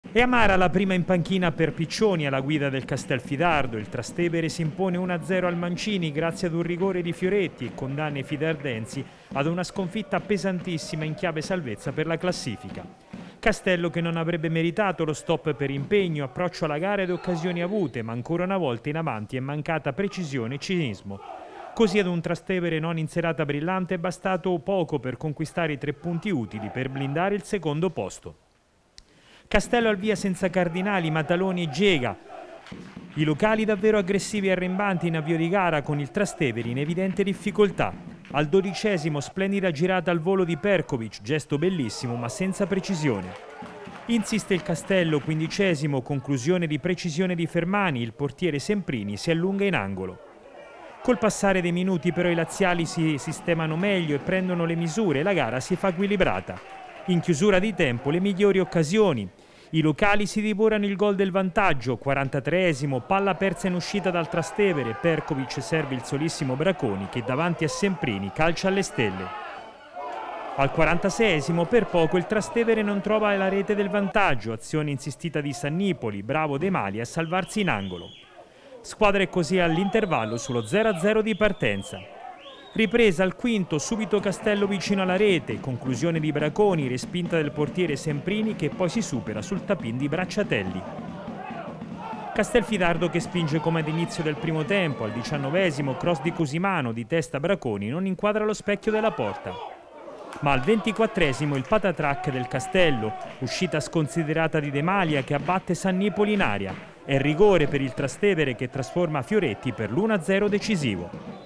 E amara la prima in panchina per Piccioni alla guida del Castelfidardo. Il Trastevere si impone 1-0 al Mancini grazie ad un rigore di Fioretti e condanna i fidardensi ad una sconfitta pesantissima in chiave salvezza per la classifica. Castello che non avrebbe meritato lo stop per impegno, approccio alla gara ed occasioni avute, ma ancora una volta in avanti è mancata precisione e cinismo. Così ad un Trastevere non in serata brillante è bastato poco per conquistare i 3 punti utili per blindare il secondo posto. Castello al via senza Cardinali, Mataloni e Gega. I locali davvero aggressivi e arrembanti in avvio di gara con il Trastevere in evidente difficoltà. Al 12° splendida girata al volo di Perkovic, gesto bellissimo ma senza precisione. Insiste il Castello, 15°, conclusione di precisione di Fermani, il portiere Semprini si allunga in angolo. Col passare dei minuti però i laziali si sistemano meglio e prendono le misure e la gara si fa equilibrata. In chiusura di tempo le migliori occasioni. I locali si divorano il gol del vantaggio, 43°, palla persa in uscita dal Trastevere, Perkovic serve il solissimo Braconi che davanti a Semprini calcia alle stelle. Al 46° per poco il Trastevere non trova la rete del vantaggio, azione insistita di Sannipoli, bravo De Mali a salvarsi in angolo. Squadra è così all'intervallo sullo 0-0 di partenza. Ripresa al 5°, subito Castello vicino alla rete, conclusione di Braconi, respinta del portiere Semprini che poi si supera sul tapin di Bracciatelli. Castelfidardo che spinge come ad inizio del primo tempo, al 19° cross di Cusimano, di testa Braconi, non inquadra lo specchio della porta. Ma al 24° il patatrac del Castello, uscita sconsiderata di De Malia che abbatte Sannipoli in aria. È rigore per il Trastevere che trasforma Fioretti per l'1-0 decisivo.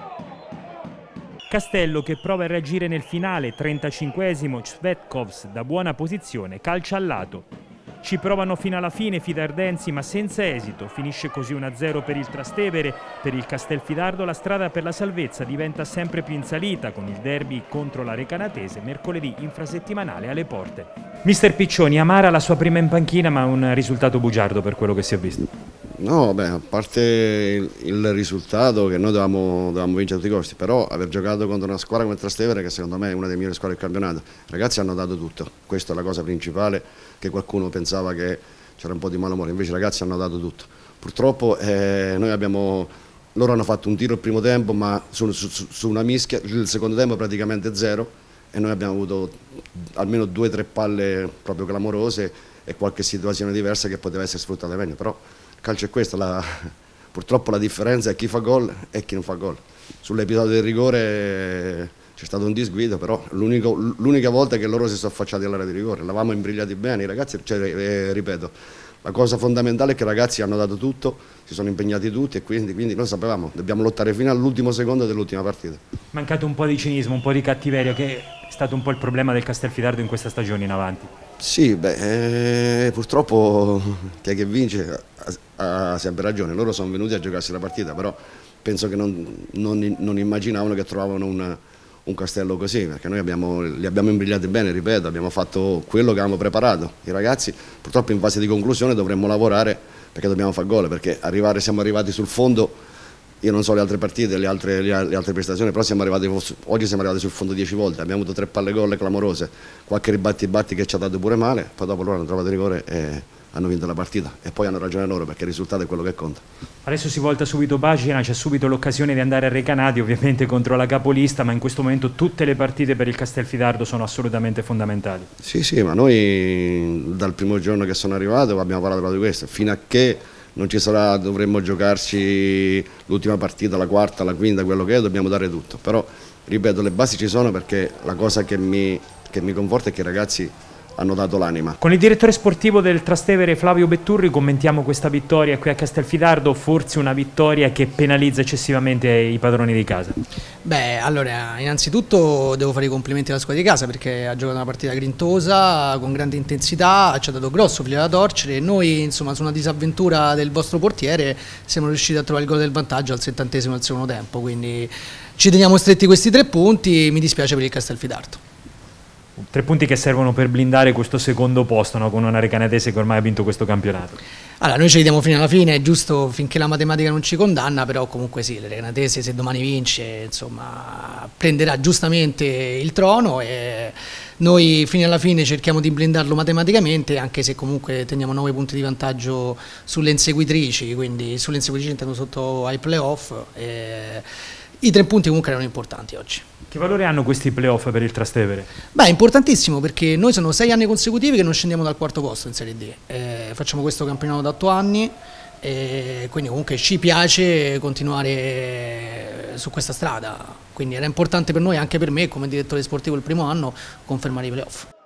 Castello che prova a reagire nel finale, 35° Cvetkovs da buona posizione, calcia al lato. Ci provano fino alla fine Fidardensi ma senza esito, finisce così 1-0 per il Trastevere. Per il Castelfidardo la strada per la salvezza diventa sempre più in salita con il derby contro la Recanatese mercoledì infrasettimanale alle porte. Mister Piccioni, amara la sua prima in panchina ma un risultato bugiardo per quello che si è visto. No, beh, a parte il risultato che noi dovevamo vincere tutti i costi, però aver giocato contro una squadra come il Trastevere, che secondo me è una delle migliori squadre del campionato, i ragazzi hanno dato tutto, questa è la cosa principale, che qualcuno pensava che c'era un po' di malumore, invece i ragazzi hanno dato tutto. Purtroppo loro hanno fatto un tiro il primo tempo, ma su una mischia, il secondo tempo praticamente zero, e noi abbiamo avuto almeno 2 o 3 palle proprio clamorose e qualche situazione diversa che poteva essere sfruttata meglio, però il calcio è questo, purtroppo la differenza è chi fa gol e chi non fa gol. Sull'episodio del rigore c'è stato un disguido, però l'unica volta che loro si sono affacciati all'area di rigore, l'avevamo imbrigliati bene, i ragazzi, ripeto, la cosa fondamentale è che i ragazzi hanno dato tutto, si sono impegnati tutti e quindi noi sapevamo, dobbiamo lottare fino all'ultimo secondo dell'ultima partita. Mancato un po' di cinismo, un po' di cattiveria, che è stato un po' il problema del Castelfidardo in questa stagione in avanti. Sì, purtroppo chi è che vince ha sempre ragione, loro sono venuti a giocarsi la partita, però penso che non immaginavano che trovavano un Castello così, perché noi li abbiamo imbrigliati bene, ripeto, abbiamo fatto quello che avevamo preparato. I ragazzi purtroppo in fase di conclusione dovremmo lavorare perché dobbiamo fare gol, perché siamo arrivati sul fondo. Io non so le altre partite, le altre prestazioni, però oggi siamo arrivati sul fondo 10 volte, abbiamo avuto 3 palle gol clamorose, qualche ribatti che ci ha dato pure male, poi dopo loro hanno trovato il rigore e hanno vinto la partita e poi hanno ragione loro perché il risultato è quello che conta. Adesso si volta subito Bacina, c'è subito l'occasione di andare a Recanati, ovviamente contro la capolista, ma in questo momento tutte le partite per il Castelfidardo sono assolutamente fondamentali. Sì, ma noi dal primo giorno che sono arrivato abbiamo parlato proprio di questo, fino a che non ci sarà, dovremmo giocarci l'ultima partita, la quarta, la quinta, quello che è, dobbiamo dare tutto, però ripeto, le basi ci sono, perché la cosa che mi conforta è che i ragazzi hanno dato l'anima. Con il direttore sportivo del Trastevere Flavio Betturri commentiamo questa vittoria qui a Castelfidardo, forse una vittoria che penalizza eccessivamente i padroni di casa. Beh, allora, innanzitutto devo fare i complimenti alla squadra di casa perché ha giocato una partita grintosa, con grande intensità, ci ha dato grosso filo da torcere e noi, insomma, su una disavventura del vostro portiere siamo riusciti a trovare il gol del vantaggio al 70° del secondo tempo, quindi ci teniamo stretti questi 3 punti, mi dispiace per il Castelfidardo. 3 punti che servono per blindare questo secondo posto, no? Con una Recanatese che ormai ha vinto questo campionato. Allora, noi ce li diamo fino alla fine, è giusto finché la matematica non ci condanna, però comunque sì, la Recanatese se domani vince, insomma, prenderà giustamente il trono e Noi fino alla fine cerchiamo di blindarlo matematicamente, anche se comunque teniamo 9 punti di vantaggio sulle inseguitrici, quindi sulle inseguitrici intendo sotto ai playoff. I 3 punti comunque erano importanti oggi. Che valore hanno questi playoff per il Trastevere? Beh, è importantissimo perché noi sono 6 anni consecutivi che non scendiamo dal quarto posto in Serie D. Facciamo questo campionato da 8 anni e quindi comunque ci piace continuare su questa strada. Quindi era importante per noi, anche per me come direttore sportivo il primo anno, confermare i playoff.